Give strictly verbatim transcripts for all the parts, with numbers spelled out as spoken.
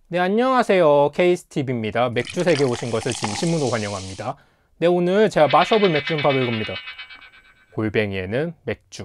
네, 안녕하세요. 케이스티비입니다. 맥주 세계에 오신 것을 진심으로 환영합니다. 네, 오늘 제가 마셔볼 맥주는 바로 이겁니다. 골뱅이에는 맥주.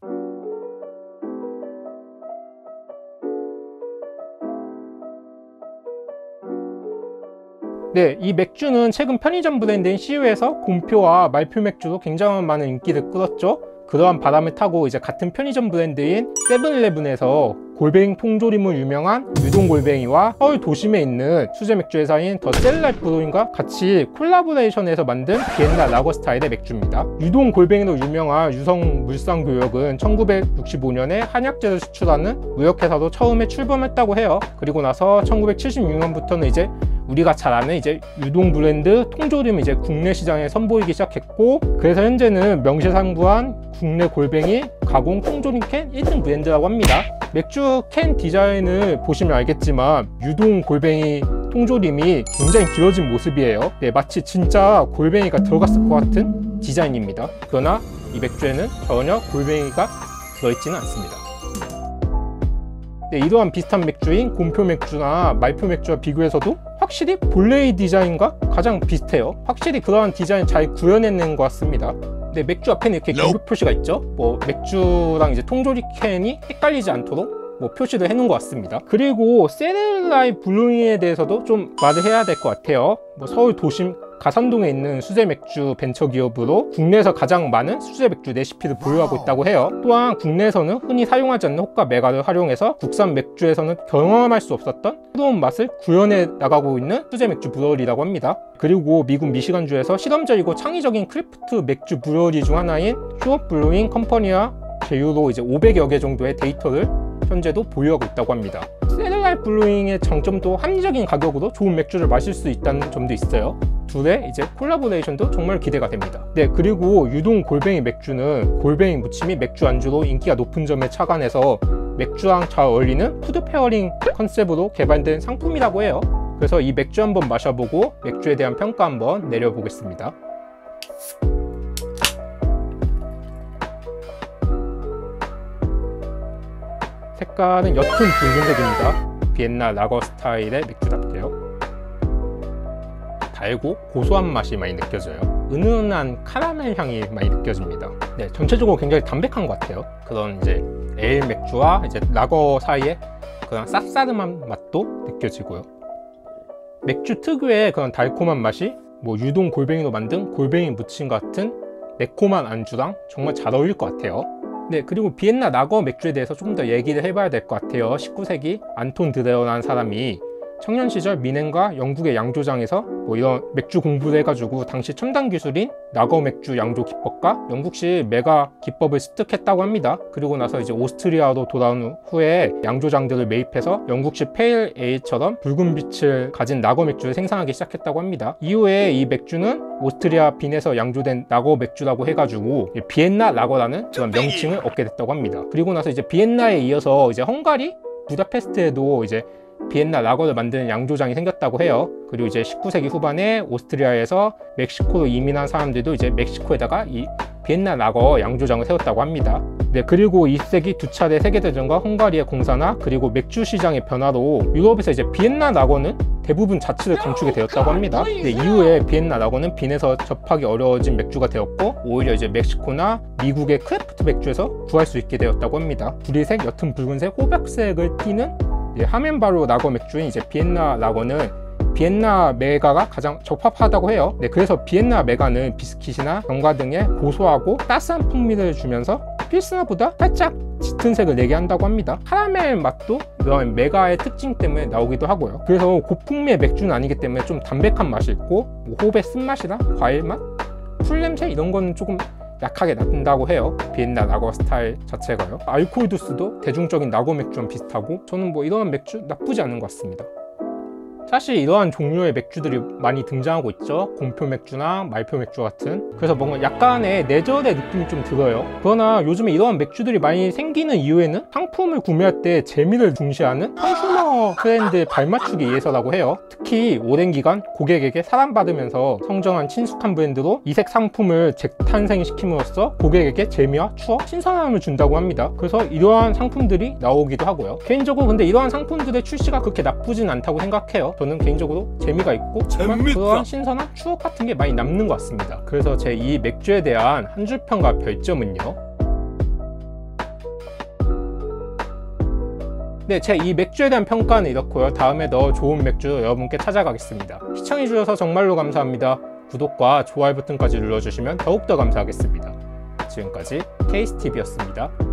네, 이 맥주는 최근 편의점 브랜드인 씨유에서 곰표와 말표 맥주로 굉장히 많은 인기를 끌었죠. 그러한 바람을 타고 이제 같은 편의점 브랜드인 세븐일레븐에서 골뱅이 통조림으로 유명한 유동골뱅이와 서울 도심에 있는 수제 맥주 회사인 더 셀라이프 브루잉과 같이 콜라보레이션해서 만든 비엔나 라거 스타일의 맥주입니다. 유동골뱅이로 유명한 유성 물산교역은 천구백육십오 년에 한약재를 수출하는 무역회사로 처음에 출범했다고 해요. 그리고 나서 천구백칠십육 년부터는 이제 우리가 잘 아는 이제 유동 브랜드 통조림을 이제 국내 시장에 선보이기 시작했고, 그래서 현재는 명실상부한 국내 골뱅이 가공 통조림 캔 일 등 브랜드라고 합니다. 맥주 캔 디자인을 보시면 알겠지만 유동 골뱅이 통조림이 굉장히 길어진 모습이에요. 네, 마치 진짜 골뱅이가 들어갔을 것 같은 디자인입니다. 그러나 이 맥주에는 전혀 골뱅이가 들어있지는 않습니다. 네, 이러한 비슷한 맥주인 곰표 맥주나 말표 맥주와 비교해서도 확실히 본래의 디자인과 가장 비슷해요. 확실히 그러한 디자인 잘 구현해낸 것 같습니다. 네, 맥주 앞에는 이렇게 경고 표시가 있죠. 뭐 맥주랑 이제 통조림 캔이 헷갈리지 않도록 뭐 표시를 해놓은 것 같습니다. 그리고 세르라이 블루잉에 대해서도 좀 말을 해야 될 것 같아요. 뭐 서울 도심 가산동에 있는 수제 맥주 벤처기업으로 국내에서 가장 많은 수제 맥주 레시피를 보유하고 있다고 해요. 또한 국내에서는 흔히 사용하지 않는 호가 메가를 활용해서 국산 맥주에서는 경험할 수 없었던 새로운 맛을 구현해 나가고 있는 수제 맥주 브루어리라고 합니다. 그리고 미국 미시간주에서 실험적이고 창의적인 크래프트 맥주 브루어리 중 하나인 휴업 블루잉 컴퍼니와 제휴로 이제 오백여 개 정도의 데이터를 현재도 보유하고 있다고 합니다. 세르라이 블루잉의 장점도 합리적인 가격으로 좋은 맥주를 마실 수 있다는 점도 있어요. 둘의 이제 콜라보레이션도 정말 기대가 됩니다. 네, 그리고 유동 골뱅이 맥주는 골뱅이 무침이 맥주 안주로 인기가 높은 점에 착안해서 맥주랑 잘 어울리는 푸드 페어링 컨셉으로 개발된 상품이라고 해요. 그래서 이 맥주 한번 마셔보고 맥주에 대한 평가 한번 내려보겠습니다. 색깔은 옅은 붉은색입니다. 비엔나 라거 스타일의 맥주답게요. 달고 고소한 맛이 많이 느껴져요. 은은한 카라멜 향이 많이 느껴집니다. 네, 전체적으로 굉장히 담백한 것 같아요. 그런 이제 에일 맥주와 이제 라거 사이에 그런 쌉싸름한 맛도 느껴지고요. 맥주 특유의 그런 달콤한 맛이 뭐 유동 골뱅이로 만든 골뱅이 무침 같은 매콤한 안주랑 정말 잘 어울릴 것 같아요. 네, 그리고 비엔나 라거 맥주에 대해서 좀 더 얘기를 해봐야 될 것 같아요. 십구 세기 안톤 드레어라는 사람이 청년 시절 미넨과 영국의 양조장에서 뭐 이런 맥주 공부를 해가지고 당시 첨단 기술인 라거 맥주 양조 기법과 영국식 메가 기법을 습득했다고 합니다. 그리고 나서 이제 오스트리아로 돌아온 후에 양조장들을 매입해서 영국식 페일 에일처럼 붉은 빛을 가진 라거 맥주를 생산하기 시작했다고 합니다. 이후에 이 맥주는 오스트리아 빈에서 양조된 라거 맥주라고 해가지고 비엔나 라거라는 그런 명칭을 얻게 됐다고 합니다. 그리고 나서 이제 비엔나에 이어서 이제 헝가리 부다페스트에도 이제 비엔나 라거를 만드는 양조장이 생겼다고 해요. 그리고 이제 십구 세기 후반에 오스트리아에서 멕시코로 이민한 사람들도 이제 멕시코에다가 이 비엔나 라거 양조장을 세웠다고 합니다. 네, 그리고 이십 세기 두 차례 세계대전과 헝가리의 공사나 그리고 맥주 시장의 변화로 유럽에서 이제 비엔나 라거는 대부분 자치를 감추게 되었다고 합니다. 네, 이후에 비엔나 라거는 빈에서 접하기 어려워진 맥주가 되었고 오히려 이제 멕시코나 미국의 크래프트 맥주에서 구할 수 있게 되었다고 합니다. 구리색, 옅은 붉은색, 호박색을 띠는 하면 바로 라거 맥주인 이제 비엔나 라거는 비엔나 메가가 가장 적합하다고 해요. 네, 그래서 비엔나 메가는 비스킷이나 견과 등의 고소하고 따스한 풍미를 주면서 필스너보다 살짝 짙은 색을 내게 한다고 합니다. 카라멜 맛도 이런 메가의 특징 때문에 나오기도 하고요. 그래서 고풍미의 맥주는 아니기 때문에 좀 담백한 맛이 있고 뭐 호흡의 쓴맛이나 과일 맛, 풀 냄새 이런 거는 조금 약하게 난다고 해요. 비엔나 라거 스타일 자체가요. 알코올 도수도 대중적인 라거 맥주랑 비슷하고 저는 뭐 이런 맥주 나쁘지 않은 것 같습니다. 사실 이러한 종류의 맥주들이 많이 등장하고 있죠. 곰표 맥주나 말표 맥주 같은. 그래서 뭔가 약간의 내절의 느낌이 좀 들어요. 그러나 요즘에 이러한 맥주들이 많이 생기는 이유에는 상품을 구매할 때 재미를 중시하는 컨슈머 트렌드에 발맞추기 위해서라고 해요. 특히 오랜 기간 고객에게 사랑받으면서 성장한 친숙한 브랜드로 이색 상품을 재탄생시킴으로써 고객에게 재미와 추억, 신선함을 준다고 합니다. 그래서 이러한 상품들이 나오기도 하고요. 개인적으로 근데 이러한 상품들의 출시가 그렇게 나쁘진 않다고 생각해요. 저는 개인적으로 재미가 있고 정말 그러한 신선한 추억 같은 게 많이 남는 것 같습니다. 그래서 제 이 맥주에 대한 한 줄 평과 별점은요, 네, 제 이 맥주에 대한 평가는 이렇고요. 다음에 더 좋은 맥주 여러분께 찾아가겠습니다. 시청해주셔서 정말로 감사합니다. 구독과 좋아요 버튼까지 눌러주시면 더욱더 감사하겠습니다. 지금까지 케이스티비였습니다.